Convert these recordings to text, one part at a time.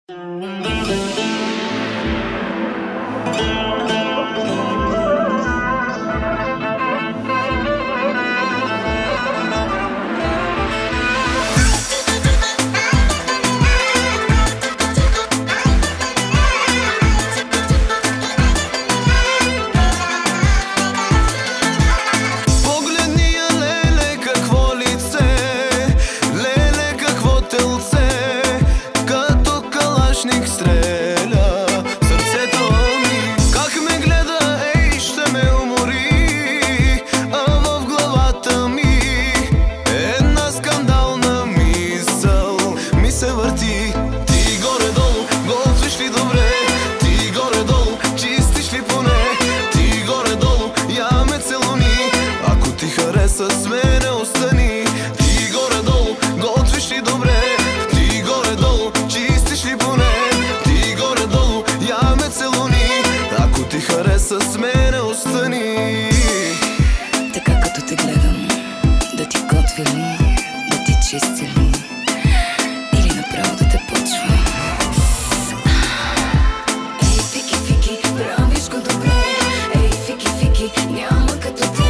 С мене остани, ти горе-долу готвиш ли добре, ти горе-долу чистиш ли поне, ти горе-долу я ме целуни, ако ти хареса с мене остани. Така като те гледам, да ти готви ли, да ти чисти ли, или направо да те почва. Ей, фики, фики, правиш го добре, ей, фики, фики, няма като те.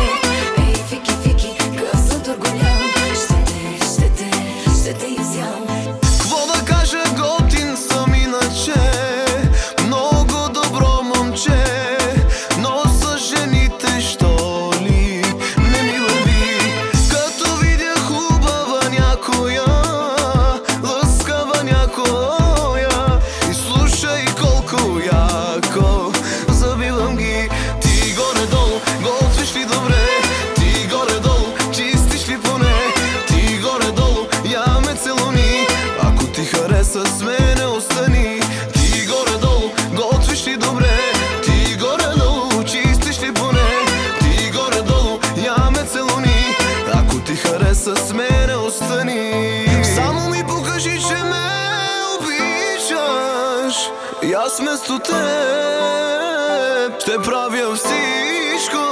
Кво да кажа, готин съм иначе, много добро момче, но с жените що ли не ми върви. Като видя хубава някоя, лъскава някоя, и слушай колко яко забивам ги. Ти горе-долу готвиш ли добре, ти горе-долу чистиш ли поне, ти горе-долу я ме целуни, ако ти хареса с мене остани. Ти горе-долу готвиш ли добре, ти горе-долу чистиш ли поне, ти горе-долу я ме целуни, ако ти хареса с мене остани. Само ми покажи, че ме обичаш, и аз вместо теб ще правя всичко.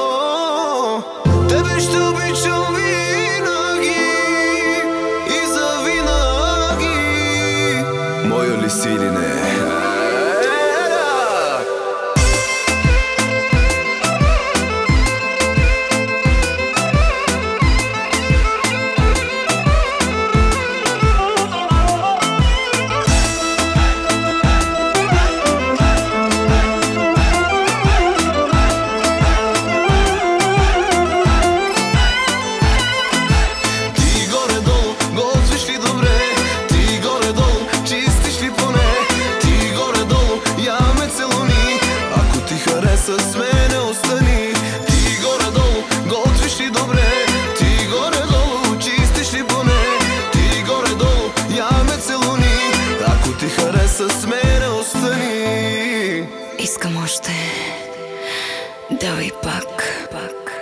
Тебе ще обичам винаги и завинаги. Моя ли си или не? С мене остани, ти горе-долу готвиш ли добре, ти горе-долу чистиш ли поне, ти горе-долу я ме целуни, ако ти хареса с мене остани. Искам още, давай пак.